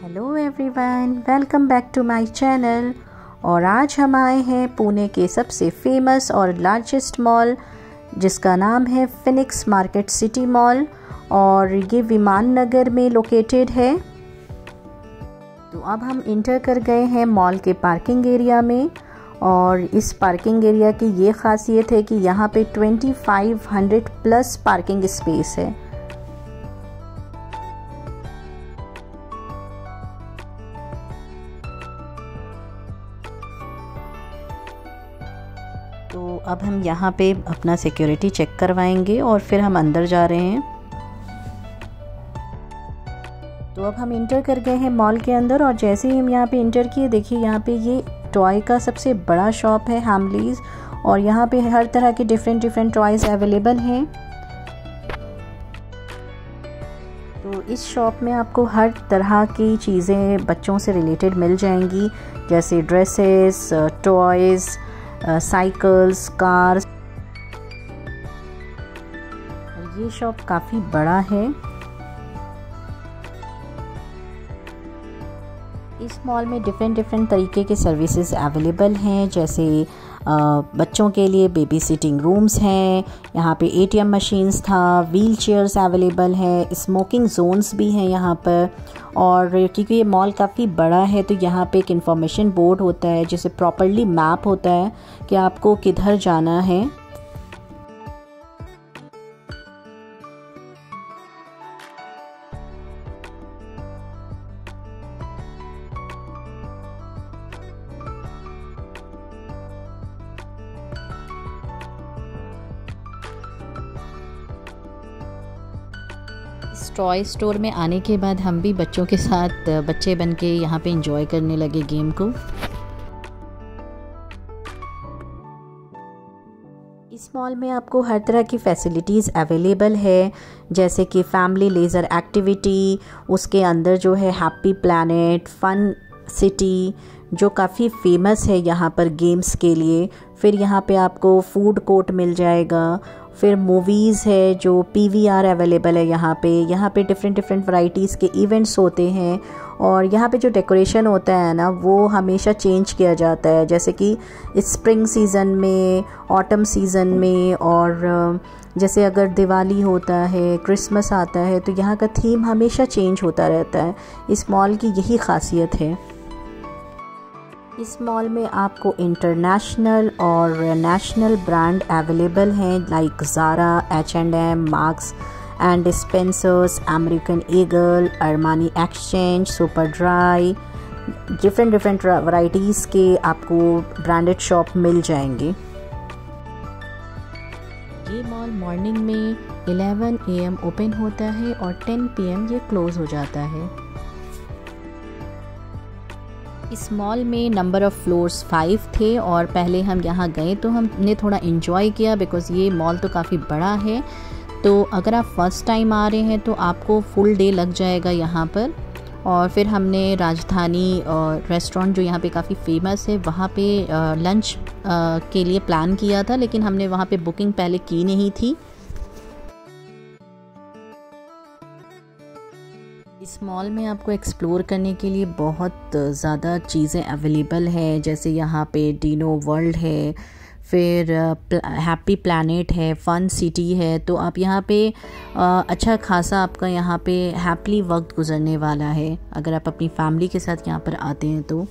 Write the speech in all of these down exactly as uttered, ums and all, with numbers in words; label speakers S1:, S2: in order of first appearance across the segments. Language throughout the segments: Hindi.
S1: Hello everyone, welcome back to my channel. और आज हम आए हैं पुणे के सबसे फेमस और लार्जेस्ट मॉल जिसका नाम है फिनिक्स मार्केट सिटी मॉल, और ये विमान नगर में लोकेटेड है। तो अब हम इंटर कर गए हैं मॉल के पार्किंग एरिया में, और इस पार्किंग एरिया की ये खासियत है कि यहाँ पे पच्चीस सौ प्लस पार्किंग स्पेस है। तो अब हम यहाँ पे अपना सिक्योरिटी चेक करवाएंगे और फिर हम अंदर जा रहे हैं। तो अब हम इंटर कर गए हैं मॉल के अंदर, और जैसे ही हम यहाँ पे इंटर किए, देखिए यहाँ पे ये टॉय का सबसे बड़ा शॉप है हैमलीज, और यहाँ पे हर तरह के डिफरेंट डिफरेंट टॉयज़ अवेलेबल हैं। तो इस शॉप में आपको हर तरह की चीज़ें बच्चों से रिलेटेड मिल जाएंगी, जैसे ड्रेसेस, टॉयज़, साइकिल्स, कार्स। ये शॉप काफ़ी बड़ा है। इस मॉल में डिफरेंट डिफरेंट तरीके के सर्विसेज अवेलेबल हैं, जैसे आ, बच्चों के लिए बेबी सिटिंग रूम्स हैं, यहाँ पे एटीएम मशीन्स था, व्हील चेयर्स अवेलेबल हैं, स्मोकिंग जोन्स भी हैं यहाँ पर। और क्योंकि ये मॉल काफ़ी बड़ा है तो यहाँ पे एक इन्फॉर्मेशन बोर्ड होता है जिसे प्रॉपरली मैप होता है कि आपको किधर जाना है। इस टॉय स्टोर में आने के बाद हम भी बच्चों के साथ बच्चे बन के यहाँ पे एंजॉय करने लगे गेम को। इस मॉल में आपको हर तरह की फैसिलिटीज़ अवेलेबल है, जैसे कि फैमिली लेज़र एक्टिविटी, उसके अंदर जो है हैप्पी प्लैनेट, फन सिटी जो काफ़ी फेमस है यहाँ पर गेम्स के लिए। फिर यहाँ पे आपको फूड कोर्ट मिल जाएगा। फिर मूवीज़ है, जो पीवीआर अवेलेबल है यहाँ पे। यहाँ पे डिफरेंट डिफरेंट वैराइटीज़ के इवेंट्स होते हैं, और यहाँ पे जो डेकोरेशन होता है ना, वो हमेशा चेंज किया जाता है, जैसे कि स्प्रिंग सीज़न में, ऑटम सीज़न में, और जैसे अगर दिवाली होता है, क्रिसमस आता है, तो यहाँ का थीम हमेशा चेंज होता रहता है। इस मॉल की यही खासियत है। इस मॉल में आपको इंटरनेशनल और नेशनल ब्रांड अवेलेबल हैं, like Zara, H and M, Marks and Spencers, American Eagle, Armani Exchange, Super Dry. Different different varieties के आपको ब्रांडेड शॉप मिल जाएंगे। ये मॉल मॉर्निंग में ग्यारह ए एम ओपन होता है और दस पी एम ये क्लोज़ हो जाता है। इस मॉल में नंबर ऑफ़ फ्लोर्स फाइव थे, और पहले हम यहाँ गए तो हमने थोड़ा इन्जॉय किया, बिकॉज़ ये मॉल तो काफ़ी बड़ा है। तो अगर आप फर्स्ट टाइम आ रहे हैं तो आपको फुल डे लग जाएगा यहाँ पर। और फिर हमने राजधानी और रेस्टोरेंट जो यहाँ पे काफ़ी फेमस है, वहाँ पे लंच के लिए प्लान किया था, लेकिन हमने वहाँ पे बुकिंग पहले की नहीं थी। इस मॉल में आपको एक्सप्लोर करने के लिए बहुत ज़्यादा चीज़ें अवेलेबल हैं, जैसे यहाँ पे डिनो वर्ल्ड है, फिर हैप्पी प्लैनेट है, फन सिटी है। तो आप यहाँ पे अच्छा खासा आपका यहाँ पे हैप्पीली वक्त गुजरने वाला है अगर आप अपनी फैमिली के साथ यहाँ पर आते हैं तो।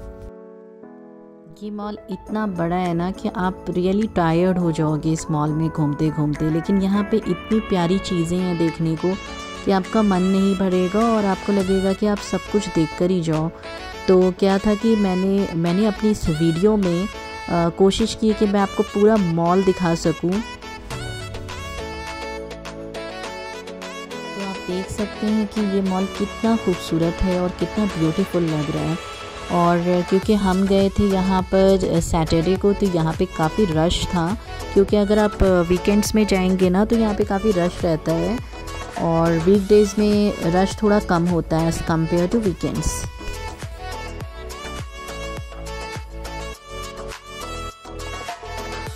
S1: ये मॉल इतना बड़ा है ना कि आप रियली टायर्ड हो जाओगे इस मॉल में घूमते घूमते, लेकिन यहाँ पे इतनी प्यारी चीज़ें हैं देखने को कि आपका मन नहीं भरेगा और आपको लगेगा कि आप सब कुछ देखकर ही जाओ। तो क्या था कि मैंने मैंने अपनी इस वीडियो में आ, कोशिश की कि मैं आपको पूरा मॉल दिखा सकूं। तो आप देख सकते हैं कि ये मॉल कितना खूबसूरत है और कितना ब्यूटीफुल लग रहा है। और क्योंकि हम गए थे यहाँ पर सैटरडे को, तो यहाँ पे काफ़ी रश था, क्योंकि अगर आप वीकेंड्स में जाएंगे ना तो यहाँ पे काफ़ी रश रहता है, और वीकडेज़ में रश थोड़ा कम होता है एज़ कम्पेयर टू वीकेंड्स।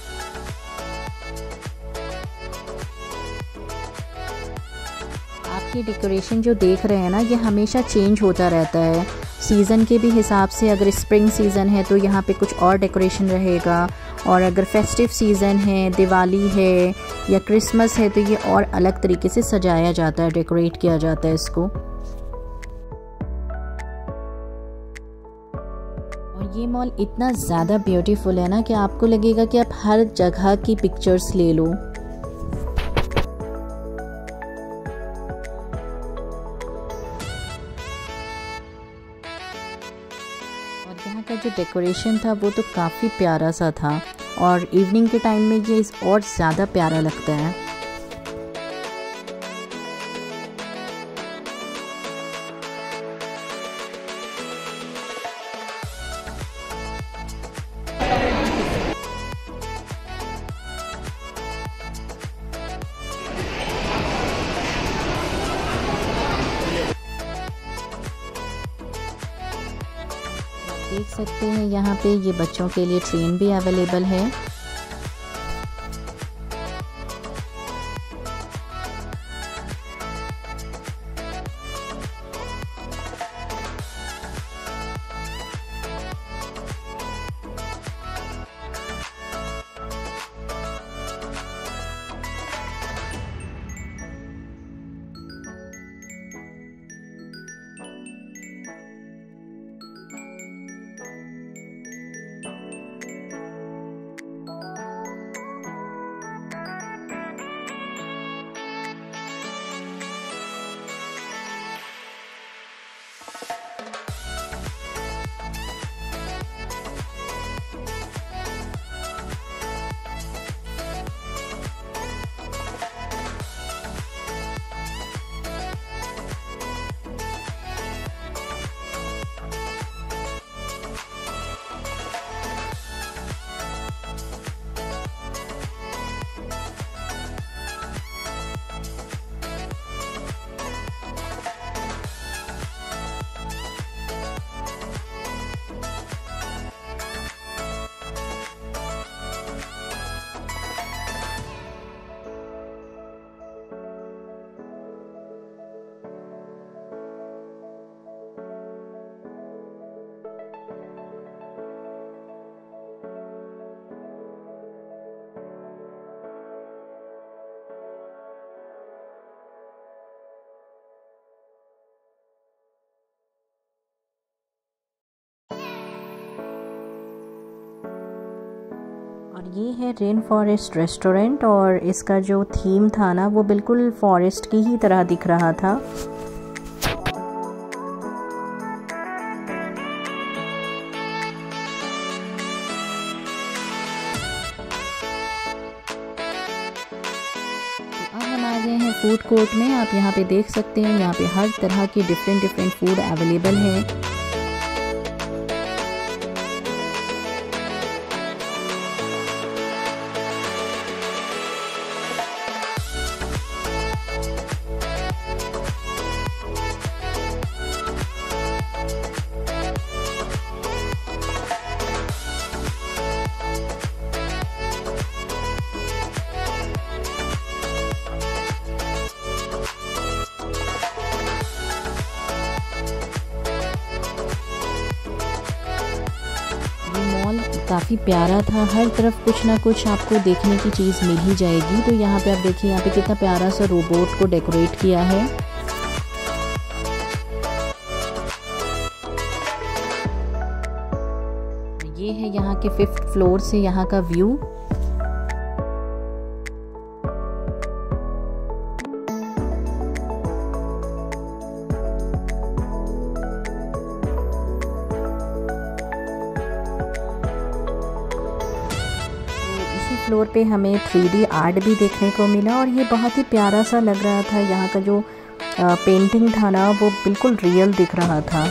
S1: आपके ये डेकोरेशन जो देख रहे हैं ना, ये हमेशा चेंज होता रहता है सीज़न के भी हिसाब से। अगर स्प्रिंग सीज़न है तो यहाँ पे कुछ और डेकोरेशन रहेगा, और अगर फेस्टिव सीज़न है, दिवाली है या क्रिसमस है, तो ये और अलग तरीके से सजाया जाता है, डेकोरेट किया जाता है इसको। और ये मॉल इतना ज़्यादा ब्यूटीफुल है ना कि आपको लगेगा कि आप हर जगह की पिक्चर्स ले लो। यहाँ का जो डेकोरेशन था वो तो काफ़ी प्यारा सा था, और इवनिंग के टाइम में ये और ज़्यादा प्यारा लगता है। देख सकते हैं यहाँ पे ये बच्चों के लिए ट्रेन भी अवेलेबल है। और ये है रेन फॉरेस्ट रेस्टोरेंट, और इसका जो थीम था ना वो बिल्कुल फॉरेस्ट की ही तरह दिख रहा था। अब हम आ गए हैं फूड कोर्ट में। आप यहाँ पे देख सकते हैं, यहाँ पे हर तरह की डिफरेंट डिफरेंट फूड अवेलेबल है। काफ़ी प्यारा था, हर तरफ कुछ ना कुछ आपको देखने की चीज़ मिल ही जाएगी। तो यहाँ पे आप देखिए, यहाँ पे कितना प्यारा सा रोबोट को डेकोरेट किया है। ये है यहाँ के फिफ्थ फ्लोर से यहाँ का व्यू। फ्लोर पे हमें थ्री डी आर्ट भी देखने को मिला, और ये बहुत ही प्यारा सा लग रहा था। यहाँ का जो पेंटिंग था ना वो बिल्कुल रियल दिख रहा था।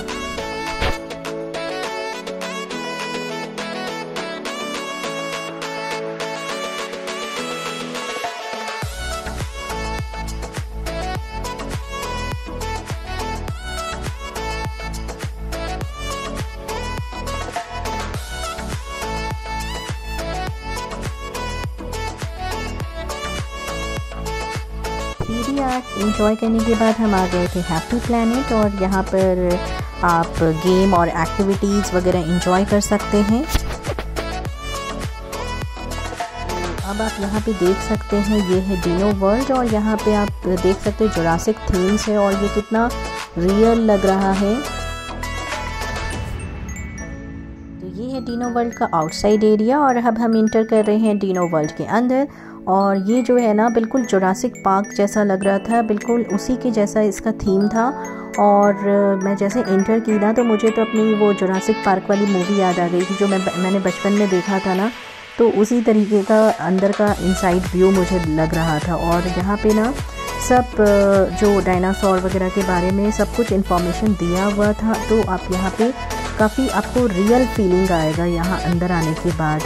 S1: थ्री डी एंजॉय करने के बाद हम आ गए थे हैप्पी प्लैनेट, और यहाँ पर आप गेम और एक्टिविटीज़ वगैरह एंजॉय कर सकते हैं। अब आप यहाँ पे देख सकते हैं ये है डिनो वर्ल्ड, और यहाँ पे आप देख सकते हैं जुरासिक थीम्स है और ये कितना रियल लग रहा है। तो ये है डिनो वर्ल्ड का आउटसाइड एरिया, और अब हम इंटर कर रहे हैं डिनो वर्ल्ड के अंदर। और ये जो है ना बिल्कुल जुरासिक पार्क जैसा लग रहा था, बिल्कुल उसी के जैसा इसका थीम था। और मैं जैसे इंटर की ना तो मुझे तो अपनी वो जुरासिक पार्क वाली मूवी याद आ गई थी जो मैं मैंने बचपन में देखा था ना, तो उसी तरीके का अंदर का इनसाइड व्यू मुझे लग रहा था। और यहाँ पे ना सब जो डायनासोर वगैरह के बारे में सब कुछ इन्फॉर्मेशन दिया हुआ था, तो आप यहाँ पे काफ़ी आपको रियल फीलिंग आएगा यहाँ अंदर आने के बाद।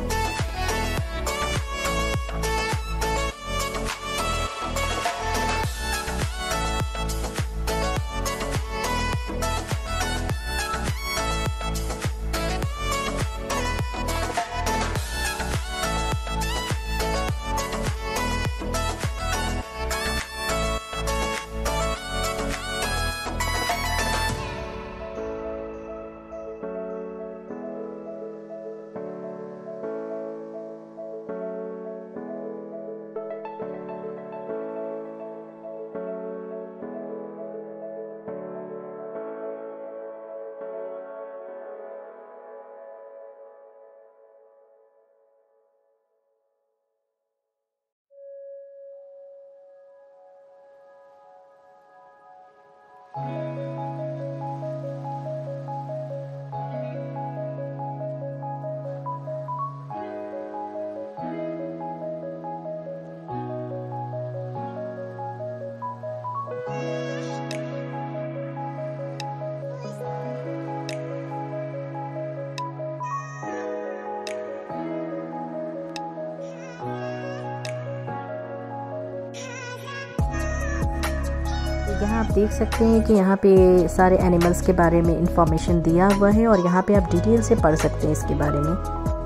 S1: यहाँ आप देख सकते हैं कि यहाँ पे सारे एनिमल्स के बारे में इंफॉर्मेशन दिया हुआ है, और यहाँ पे आप डिटेल से पढ़ सकते हैं इसके बारे में।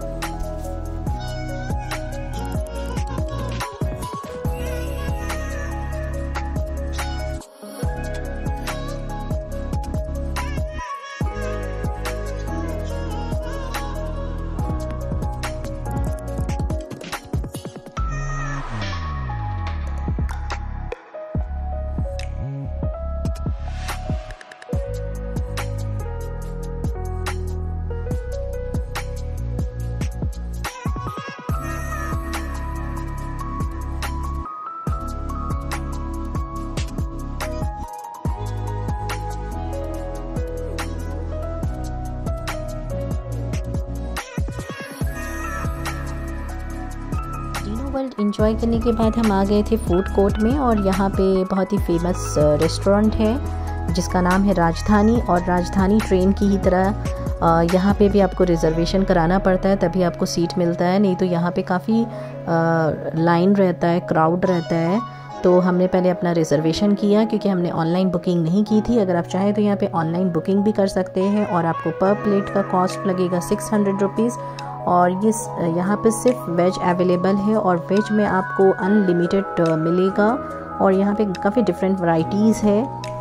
S1: वर्ल्ड एंजॉय करने के बाद हम आ गए थे फूड कोर्ट में, और यहाँ पे बहुत ही फेमस रेस्टोरेंट है जिसका नाम है राजधानी। और राजधानी ट्रेन की ही तरह यहाँ पे भी आपको रिज़र्वेशन कराना पड़ता है तभी आपको सीट मिलता है, नहीं तो यहाँ पे काफ़ी लाइन रहता है, क्राउड रहता है। तो हमने पहले अपना रिज़र्वेशन किया क्योंकि हमने ऑनलाइन बुकिंग नहीं की थी। अगर आप चाहें तो यहाँ पे ऑनलाइन बुकिंग भी कर सकते हैं, और आपको पर प्लेट का कॉस्ट लगेगा सिक्स हंड्रेड रुपीज़। और ये यहाँ पे सिर्फ वेज अवेलेबल है, और वेज में आपको अनलिमिटेड मिलेगा, और यहाँ पे काफ़ी डिफरेंट वैरायटीज़ है।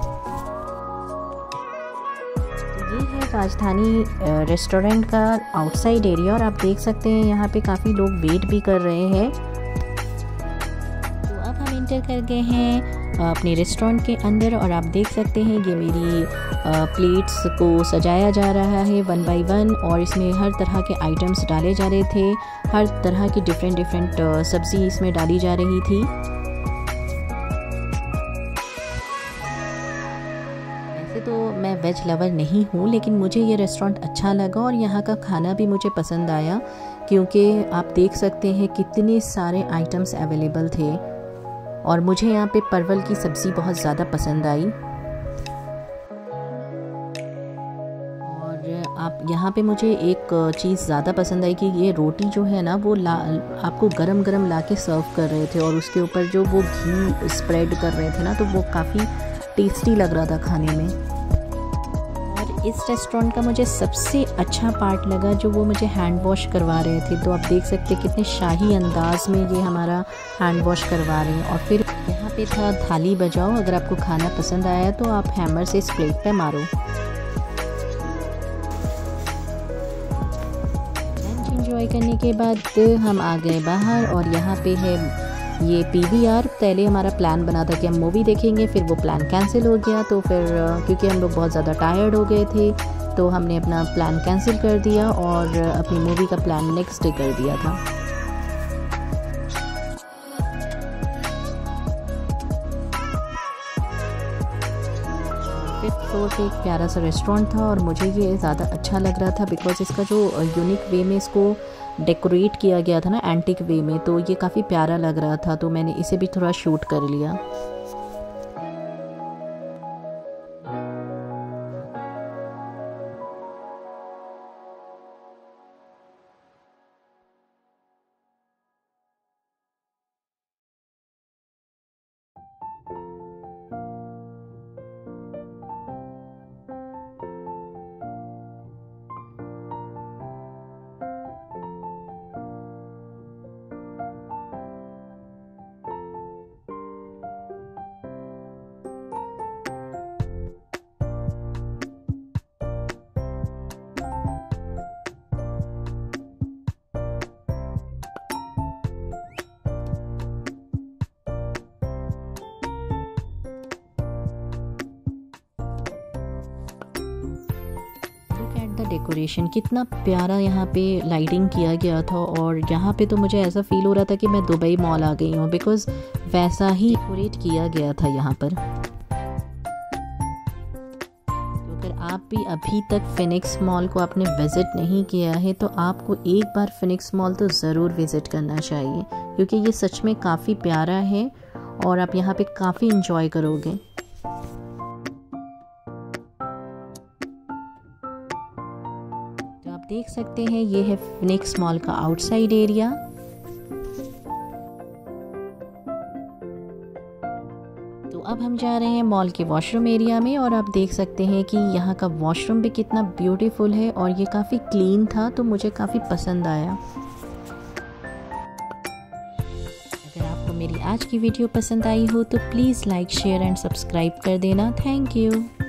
S1: ये है राजधानी रेस्टोरेंट का आउटसाइड एरिया, और आप देख सकते हैं यहाँ पे काफ़ी लोग वेट भी कर रहे हैं। तो अब हम इंटर कर गए हैं अपने रेस्टोरेंट के अंदर, और आप देख सकते हैं ये मेरी प्लेट्स को सजाया जा रहा है वन बाय वन, और इसमें हर तरह के आइटम्स डाले जा रहे थे, हर तरह की डिफरेंट डिफरेंट सब्ज़ी इसमें डाली जा रही थी। वैसे तो मैं वेज लवर नहीं हूँ, लेकिन मुझे ये रेस्टोरेंट अच्छा लगा और यहाँ का खाना भी मुझे पसंद आया, क्योंकि आप देख सकते हैं कितने सारे आइटम्स अवेलेबल थे। और मुझे यहाँ पे परवल की सब्ज़ी बहुत ज़्यादा पसंद आई। और आप यहाँ पे मुझे एक चीज़ ज़्यादा पसंद आई कि ये रोटी जो है ना वो ला आपको गरम गरम ला के सर्व कर रहे थे, और उसके ऊपर जो वो घी स्प्रेड कर रहे थे ना, तो वो काफ़ी टेस्टी लग रहा था खाने में। और इस रेस्टोरेंट का मुझे सबसे अच्छा पार्ट लगा जो वो मुझे हैंड वॉश करवा रहे थे। तो आप देख सकते हैं कितने शाही अंदाज में ये हमारा हैंड वॉश करवा रहे हैं। और फिर यहाँ पे था थाली बजाओ, अगर आपको खाना पसंद आया तो आप हैमर से इस प्लेट पे मारो। लंच एंजॉय करने के बाद हम आ गए बाहर और यहाँ पे है ये पीवीआर। पहले हमारा प्लान बना था कि हम मूवी देखेंगे, फिर वो प्लान कैंसिल हो गया। तो फिर क्योंकि हम लोग बहुत ज़्यादा टायर्ड हो गए थे तो हमने अपना प्लान कैंसिल कर दिया और अपनी मूवी का प्लान नेक्स्ट डे कर दिया था। फिफ्थ फ्लोर पे एक प्यारा सा रेस्टोरेंट था और मुझे ये ज़्यादा अच्छा लग रहा था बिकॉज इसका जो यूनिक वे में इसको डेकोरेट किया गया था ना, एंटिक वे में, तो ये काफ़ी प्यारा लग रहा था। तो मैंने इसे भी थोड़ा शूट कर लिया। डेकोरेशन कितना प्यारा यहाँ पे लाइटिंग किया गया था और यहाँ पे तो मुझे ऐसा फील हो रहा था कि मैं दुबई मॉल आ गई हूँ बिकॉज़ वैसा ही डेकोरेट किया गया था यहाँ पर। तो अगर आप भी अभी तक फिनिक्स मॉल को आपने विज़िट नहीं किया है तो आपको एक बार फिनिक्स मॉल तो ज़रूर विज़िट करना चाहिए क्योंकि ये सच में काफ़ी प्यारा है और आप यहाँ पे काफ़ी इंजॉय करोगे। आप देख सकते हैं ये है फिनिक्स मॉल का आउटसाइड एरिया। तो अब हम जा रहे हैं मॉल के वॉशरूम एरिया में और आप देख सकते हैं कि यहाँ का वॉशरूम भी कितना ब्यूटीफुल है और ये काफ़ी क्लीन था तो मुझे काफ़ी पसंद आया। अगर आपको मेरी आज की वीडियो पसंद आई हो तो please like share and subscribe कर देना। Thank you.